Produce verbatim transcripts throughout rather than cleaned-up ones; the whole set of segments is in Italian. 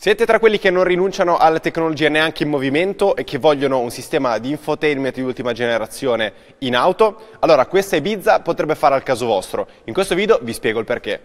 Siete tra quelli che non rinunciano alle tecnologie neanche in movimento e che vogliono un sistema di infotainment di ultima generazione in auto? Allora questa Ibiza potrebbe fare al caso vostro. In questo video vi spiego il perché.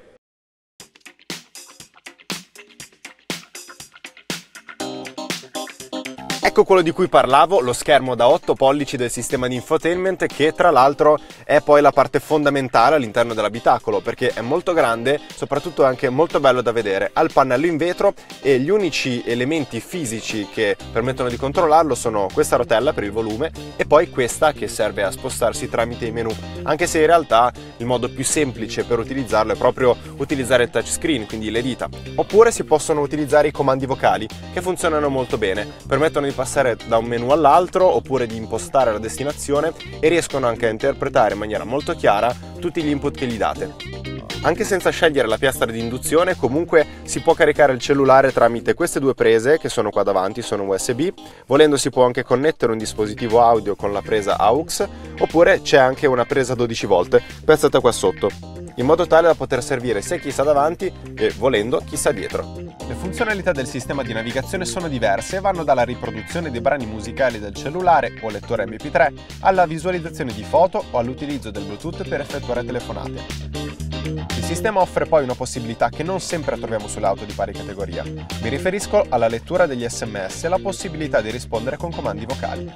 Ecco quello di cui parlavo, lo schermo da otto pollici del sistema di infotainment, che tra l'altro è poi la parte fondamentale all'interno dell'abitacolo, perché è molto grande, soprattutto è anche molto bello da vedere. Ha il pannello in vetro e gli unici elementi fisici che permettono di controllarlo sono questa rotella per il volume e poi questa che serve a spostarsi tramite i menu, anche se in realtà il modo più semplice per utilizzarlo è proprio utilizzare il touchscreen, quindi le dita, oppure si possono utilizzare i comandi vocali che funzionano molto bene, permettono di passare da un menu all'altro oppure di impostare la destinazione e riescono anche a interpretare in maniera molto chiara tutti gli input che gli date. Anche senza scegliere la piastra di induzione, comunque si può caricare il cellulare tramite queste due prese che sono qua davanti, sono U S B. Volendo si può anche connettere un dispositivo audio con la presa A U X, oppure c'è anche una presa dodici volt piazzata qua sotto, in modo tale da poter servire sia chi sta davanti e, volendo, chi sta dietro. Le funzionalità del sistema di navigazione sono diverse e vanno dalla riproduzione dei brani musicali del cellulare o lettore M P tre alla visualizzazione di foto o all'utilizzo del Bluetooth per effettuare telefonate. Il sistema offre poi una possibilità che non sempre troviamo sulle auto di pari categoria. Mi riferisco alla lettura degli S M S e alla possibilità di rispondere con comandi vocali.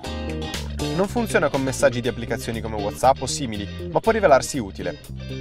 Non funziona con messaggi di applicazioni come WhatsApp o simili, ma può rivelarsi utile.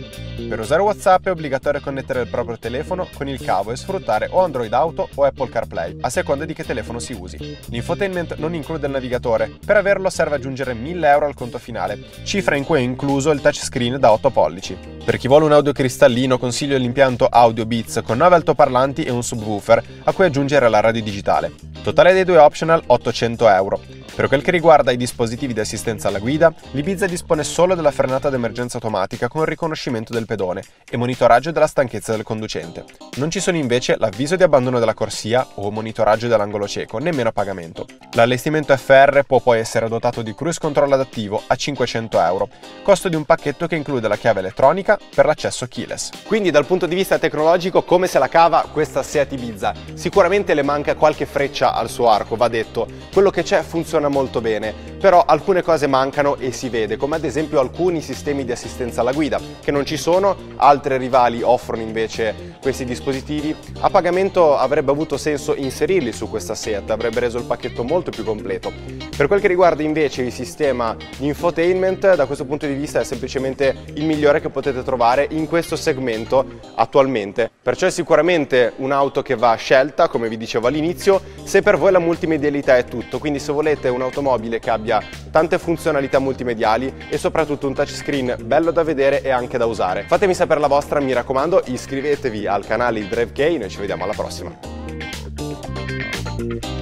Per usare WhatsApp è obbligatorio connettere il proprio telefono con il cavo e sfruttare o Android Auto o Apple CarPlay, a seconda di che telefono si usi. L'infotainment non include il navigatore, per averlo serve aggiungere mille euro al conto finale, cifra in cui è incluso il touchscreen da otto pollici. Per chi vuole un audio cristallino consiglio l'impianto Audio Beats con nove altoparlanti e un subwoofer a cui aggiungere la radio digitale. Totale dei due optional ottocento euro. Per quel che riguarda i dispositivi di assistenza alla guida, l'Ibiza dispone solo della frenata d'emergenza automatica con riconoscimento del pedone e monitoraggio della stanchezza del conducente. Non ci sono invece l'avviso di abbandono della corsia o monitoraggio dell'angolo cieco, nemmeno a pagamento. L'allestimento F R può poi essere dotato di cruise control adattivo a cinquecento euro, costo di un pacchetto che include la chiave elettronica per l'accesso keyless. Quindi dal punto di vista tecnologico come se la cava questa Seat Ibiza? Sicuramente le manca qualche freccia al suo arco, va detto. Quello che c'è funziona molto bene, però alcune cose mancano e si vede, come ad esempio alcuni sistemi di assistenza alla guida che non ci sono, altre rivali offrono invece questi dispositivi. A pagamento avrebbe avuto senso inserirli su questa Seat, avrebbe reso il pacchetto molto più completo. Per quel che riguarda invece il sistema di infotainment, da questo punto di vista è semplicemente il migliore che potete trovare in questo segmento attualmente, perciò è sicuramente un'auto che va scelta, come vi dicevo all'inizio, se per voi la multimedialità è tutto, quindi se volete un'automobile che abbia tante funzionalità multimediali e soprattutto un touchscreen bello da vedere e anche da usare. Fatemi sapere la vostra, mi raccomando, iscrivetevi al canale Drive K, noi ci vediamo alla prossima.